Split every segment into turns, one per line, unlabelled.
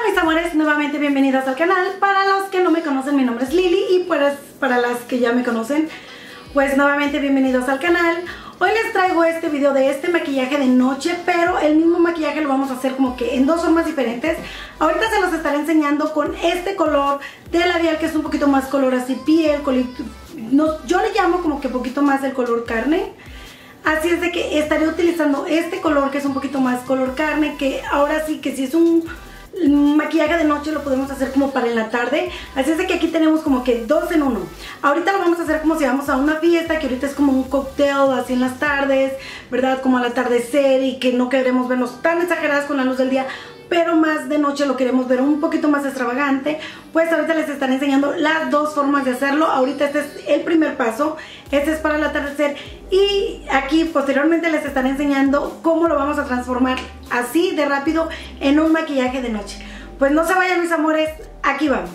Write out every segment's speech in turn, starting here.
mis amores, nuevamente bienvenidas al canal. Para los que no me conocen, mi nombre es Lili. Y pues para las que ya me conocen, pues nuevamente bienvenidos al canal. Hoy les traigo este video de este maquillaje de noche, pero el mismo maquillaje lo vamos a hacer como que en dos formas diferentes. Ahorita se los estaré enseñando con este color de labial que es un poquito más color así piel, yo le llamo como que un poquito más el color carne. Así es de que estaré utilizando este color que es un poquito más color carne, que ahora sí que si es un maquillaje de noche lo podemos hacer como para en la tarde. Así es de que aquí tenemos como que dos en uno. Ahorita lo vamos a hacer como si vamos a una fiesta, que ahorita es como un cóctel así en las tardes, ¿verdad? Como al atardecer, y que no queremos vernos tan exageradas con la luz del día, pero más de noche lo queremos ver un poquito más extravagante. Pues ahorita les estaré enseñando las dos formas de hacerlo. Ahorita este es el primer paso, este es para el atardecer, y aquí posteriormente les estaré enseñando cómo lo vamos a transformar así de rápido en un maquillaje de noche. Pues no se vayan, mis amores, aquí vamos.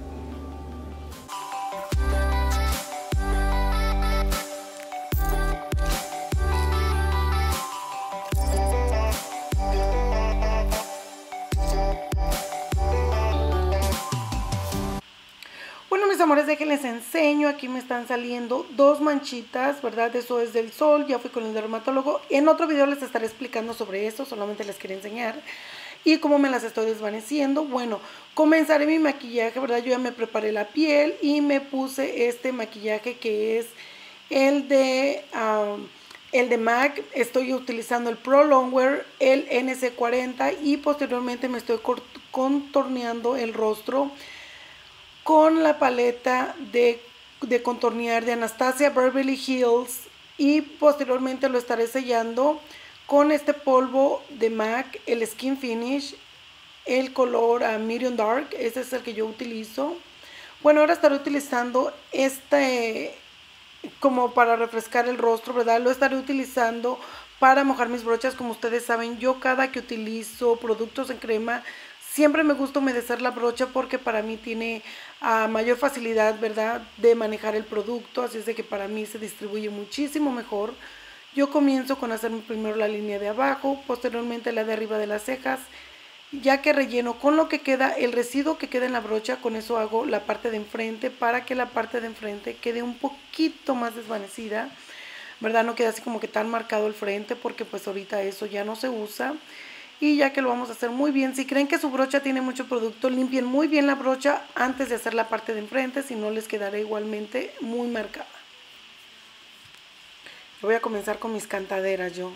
Bueno, mis amores, déjenles enseño. Aquí me están saliendo dos manchitas, ¿verdad? Eso es del sol. Ya fui con el dermatólogo. En otro video les estaré explicando sobre eso. Solamente les quería enseñar y cómo me las estoy desvaneciendo. Bueno, comenzaré mi maquillaje, ¿verdad? Yo ya me preparé la piel y me puse este maquillaje que es el de MAC. Estoy utilizando el Pro Longwear, el NC40, y posteriormente me estoy contorneando el rostro con la paleta de contornear de Anastasia Beverly Hills, y posteriormente lo estaré sellando con este polvo de MAC, el Skin Finish, el color Medium Dark. Este es el que yo utilizo. Bueno, ahora estaré utilizando este como para refrescar el rostro, ¿verdad? Lo estaré utilizando para mojar mis brochas. Como ustedes saben, yo cada que utilizo productos en crema siempre me gusta humedecer la brocha, porque para mí tiene mayor facilidad, ¿verdad?, de manejar el producto. Así es de que para mí se distribuye muchísimo mejor. Yo comienzo con hacerme primero la línea de abajo, posteriormente la de arriba de las cejas, ya que relleno con lo que queda, el residuo que queda en la brocha. Con eso hago la parte de enfrente, para que la parte de enfrente quede un poquito más desvanecida, ¿verdad? No queda así como que tan marcado el frente, porque pues ahorita eso ya no se usa. Y ya que lo vamos a hacer muy bien, si creen que su brocha tiene mucho producto, limpien muy bien la brocha antes de hacer la parte de enfrente, si no les quedará igualmente muy marcada. Voy a comenzar con mis cantaderas yo.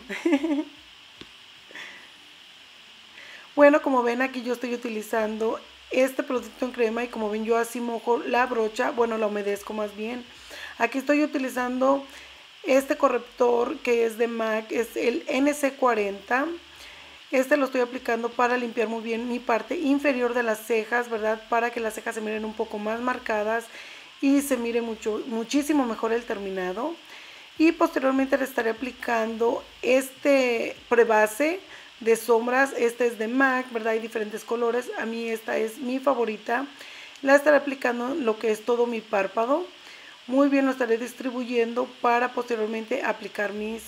Bueno, como ven, aquí yo estoy utilizando este producto en crema, y como ven yo así mojo la brocha, bueno, la humedezco más bien. Aquí estoy utilizando este corrector que es de MAC, es el NC40. Este lo estoy aplicando para limpiar muy bien mi parte inferior de las cejas, ¿verdad? Para que las cejas se miren un poco más marcadas y se mire muchísimo mejor el terminado. Y posteriormente le estaré aplicando este prebase de sombras. Este es de MAC, ¿verdad? Hay diferentes colores. A mí esta es mi favorita. La estaré aplicando en lo que es todo mi párpado. Muy bien, lo estaré distribuyendo para posteriormente aplicar mis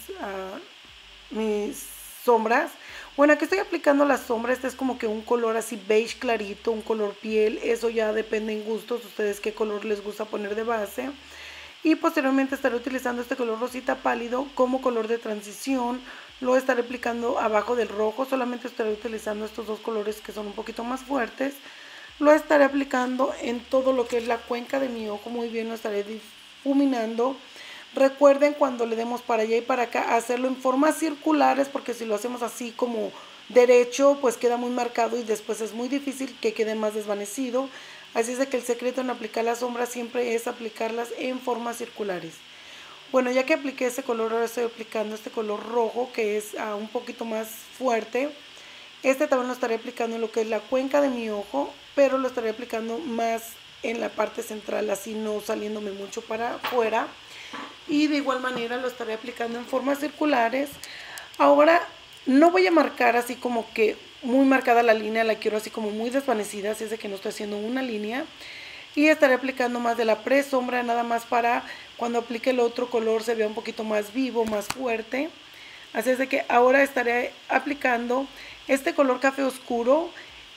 sombras. Bueno, aquí estoy aplicando la sombra. Este es como que un color así beige clarito, un color piel. Eso ya depende en gustos, ustedes qué color les gusta poner de base. Y posteriormente estaré utilizando este color rosita pálido como color de transición. Lo estaré aplicando abajo del rojo. Solamente estaré utilizando estos dos colores que son un poquito más fuertes. Lo estaré aplicando en todo lo que es la cuenca de mi ojo. Muy bien, lo estaré difuminando. Recuerden, cuando le demos para allá y para acá, hacerlo en formas circulares, porque si lo hacemos así como derecho, pues queda muy marcado y después es muy difícil que quede más desvanecido. Así es de que el secreto en aplicar las sombras siempre es aplicarlas en formas circulares. Bueno, ya que apliqué ese color, ahora estoy aplicando este color rojo, que es un poquito más fuerte. Este también lo estaré aplicando en lo que es la cuenca de mi ojo, pero lo estaré aplicando más en la parte central, así no saliéndome mucho para afuera. Y de igual manera lo estaré aplicando en formas circulares. Ahora no voy a marcar así como que muy marcada la línea, la quiero así como muy desvanecida, así es de que no estoy haciendo una línea. Y estaré aplicando más de la pre-sombra, nada más para cuando aplique el otro color se vea un poquito más vivo, más fuerte. Así es de que ahora estaré aplicando este color café oscuro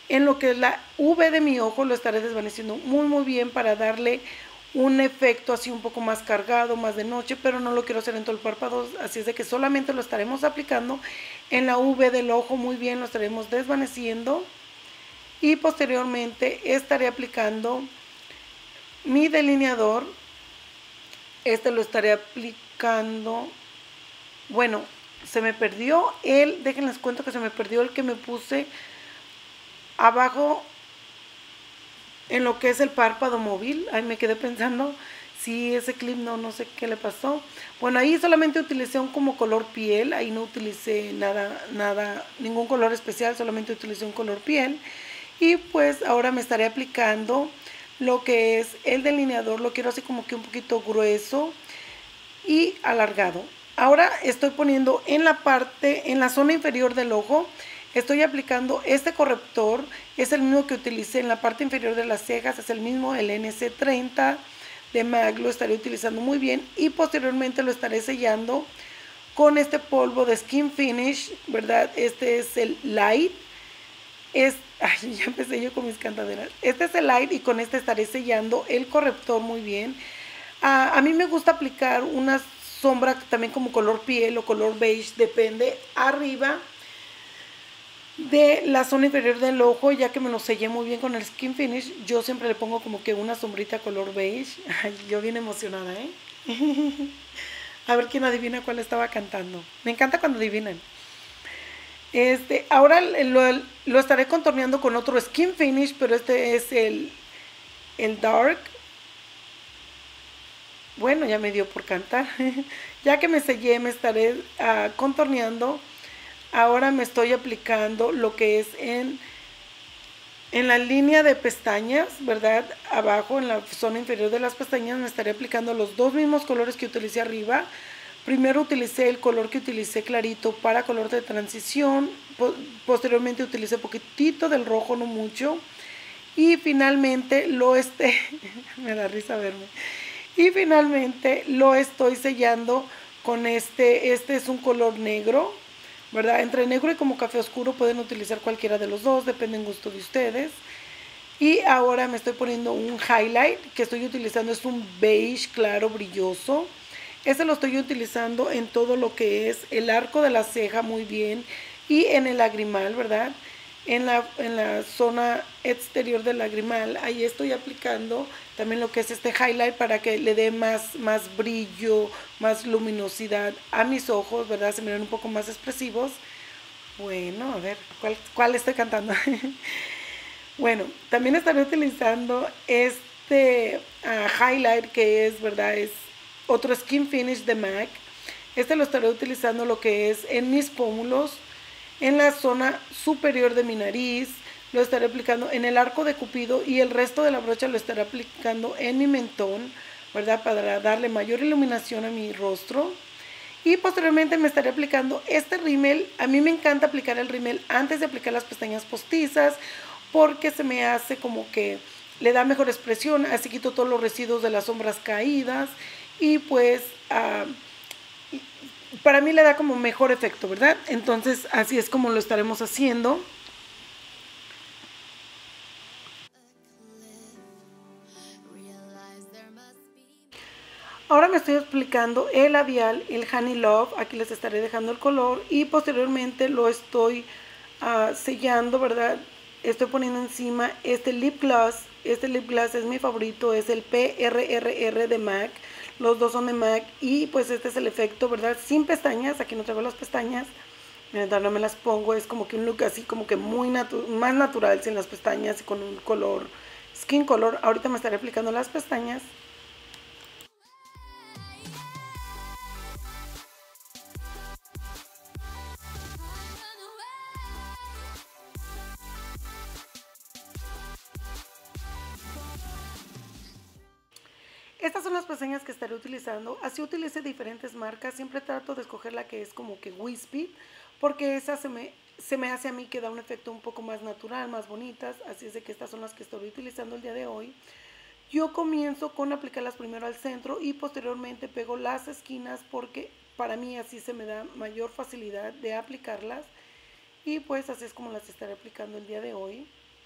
En lo que es la V de mi ojo lo estaré desvaneciendo muy bien para darle un efecto así un poco más cargado, más de noche, pero no lo quiero hacer en todo el párpado, así es de que solamente lo estaremos aplicando en la V del ojo. Muy bien, lo estaremos desvaneciendo y posteriormente estaré aplicando mi delineador. Este lo estaré aplicando, bueno, se me perdió déjenles cuento que se me perdió el que me puse abajo en lo que es el párpado móvil. Ahí me quedé pensando si ese clip no sé qué le pasó. Bueno, ahí solamente utilicé un como color piel, ahí no utilicé nada, ningún color especial, solamente utilicé un color piel. Y pues ahora me estaré aplicando lo que es el delineador, lo quiero así como que un poquito grueso y alargado. Ahora estoy poniendo en la zona inferior del ojo, estoy aplicando este corrector, es el mismo que utilicé en la parte inferior de las cejas, es el mismo, el NC30 de MAC, lo estaré utilizando muy bien y posteriormente lo estaré sellando con este polvo de Skin Finish, ¿verdad? Este es el Light, ay, ya empecé yo con mis cantaderas. Este es el Light y con este estaré sellando el corrector muy bien. A mí me gusta aplicar una sombra también como color piel o color beige, depende, arriba de la zona inferior del ojo, ya que me lo sellé muy bien con el Skin Finish. Yo siempre le pongo como que una sombrita color beige. Ay, yo bien emocionada, ¿eh? A ver quién adivina cuál estaba cantando. Me encanta cuando adivinan. Ahora lo estaré contorneando con otro Skin Finish, pero este es el Dark. Bueno, ya me dio por cantar. Ya que me sellé, me estaré contorneando. Ahora me estoy aplicando lo que es en la línea de pestañas, ¿verdad? Abajo, en la zona inferior de las pestañas, me estaré aplicando los dos mismos colores que utilicé arriba. Primero utilicé el color que utilicé clarito para color de transición. Posteriormente utilicé poquitito del rojo, no mucho. Y finalmente me da risa verme. Y finalmente lo estoy sellando con este es un color negro, ¿verdad? Entre negro y como café oscuro pueden utilizar cualquiera de los dos, depende en gusto de ustedes. Y ahora me estoy poniendo un highlight que estoy utilizando, es un beige claro brilloso. Este lo estoy utilizando en todo lo que es el arco de la ceja muy bien y en el lagrimal, ¿verdad? En la zona exterior del lagrimal, ahí estoy aplicando también lo que es este highlight para que le dé más brillo, más luminosidad a mis ojos, ¿verdad? Se miran un poco más expresivos. Bueno, a ver, ¿cuál estoy cantando? Bueno, también estaré utilizando highlight que es, ¿verdad? Es otro Skin Finish de MAC. Este lo estaré utilizando lo que es en mis pómulos, en la zona superior de mi nariz, lo estaré aplicando en el arco de Cupido y el resto de la brocha lo estaré aplicando en mi mentón, ¿verdad? Para darle mayor iluminación a mi rostro. Y posteriormente me estaré aplicando este rímel. A mí me encanta aplicar el rímel antes de aplicar las pestañas postizas porque se me hace como que le da mejor expresión, así quito todos los residuos de las sombras caídas y pues para mí le da como mejor efecto, ¿verdad? Entonces así es como lo estaremos haciendo. Ahora me estoy aplicando el labial, el Honey Love, aquí les estaré dejando el color y posteriormente lo estoy sellando, ¿verdad? Estoy poniendo encima este lip gloss es mi favorito, es el PRRR de MAC, los dos son de MAC y pues este es el efecto, ¿verdad? Sin pestañas, aquí no traigo las pestañas, mientras no me las pongo es como que un look así como que más natural sin las pestañas y con un color, skin color. Ahorita me estaré aplicando las pestañas. Estas son las pestañas que estaré utilizando. Así utilicé diferentes marcas. Siempre trato de escoger la que es como que wispy, porque esa se me hace a mí que da un efecto un poco más natural, más bonitas. Así es de que estas son las que estoy utilizando el día de hoy. Yo comienzo con aplicarlas primero al centro y posteriormente pego las esquinas porque para mí así se me da mayor facilidad de aplicarlas. Y pues así es como las estaré aplicando el día de hoy.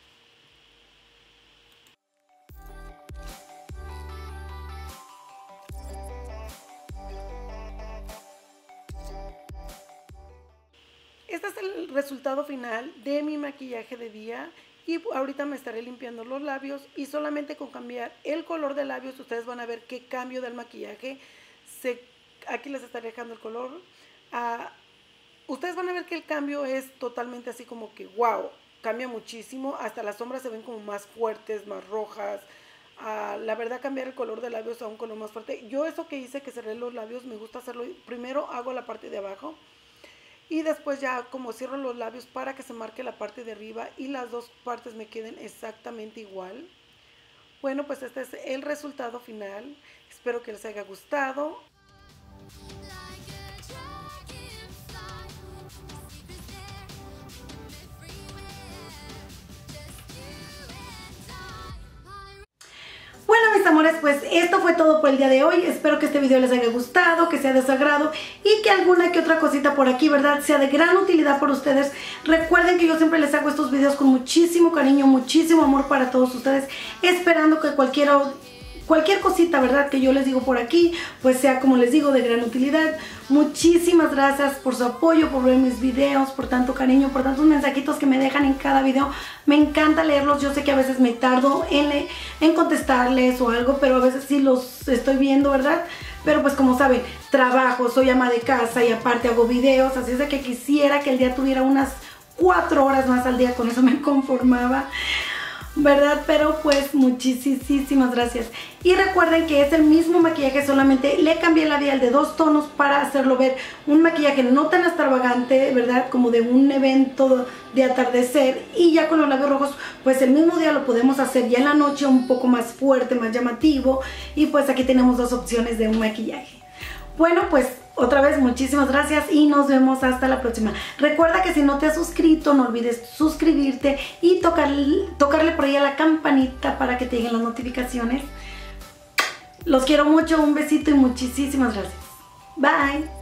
este es el resultado final de mi maquillaje de día. Y ahorita me estaré limpiando los labios y solamente con cambiar el color de labios ustedes van a ver qué cambio del maquillaje. Aquí les estaré dejando el color. Ustedes van a ver que el cambio es totalmente así como que wow, cambia muchísimo. Hasta las sombras se ven como más fuertes, más rojas. La verdad, cambiar el color de labios a un color más fuerte. Yo eso que hice, que cerré los labios, me gusta hacerlo. Primero hago la parte de abajo. Y después ya como cierro los labios para que se marque la parte de arriba y las dos partes me queden exactamente igual. Bueno, pues este es el resultado final. Espero que les haya gustado. Bueno, mis amores, pues esto fue todo por el día de hoy. Espero que este video les haya gustado, que sea de su agrado y que alguna que otra cosita por aquí, ¿verdad?, sea de gran utilidad para ustedes. Recuerden que yo siempre les hago estos videos con muchísimo cariño, muchísimo amor para todos ustedes, esperando que cualquier cosita, ¿verdad?, que yo les digo por aquí, pues sea, como les digo, de gran utilidad. Muchísimas gracias por su apoyo, por ver mis videos, por tanto cariño, por tantos mensajitos que me dejan en cada video. Me encanta leerlos. Yo sé que a veces me tardo en contestarles o algo, pero a veces sí los estoy viendo, ¿verdad? Pero pues como saben, trabajo, soy ama de casa y aparte hago videos, así es de que quisiera que el día tuviera unas 4 horas más al día, con eso me conformaba, ¿verdad? Pero pues muchísimas gracias. Y recuerden que es el mismo maquillaje, solamente le cambié el labial de 2 tonos para hacerlo ver un maquillaje no tan extravagante, ¿verdad?, como de un evento de atardecer. Y ya con los labios rojos, pues el mismo día lo podemos hacer ya en la noche, un poco más fuerte, más llamativo. Y pues aquí tenemos 2 opciones de un maquillaje. Bueno, pues otra vez muchísimas gracias y nos vemos hasta la próxima. Recuerda que si no te has suscrito, no olvides suscribirte y tocarle por ahí a la campanita para que te lleguen las notificaciones. Los quiero mucho, un besito y muchísimas gracias. Bye.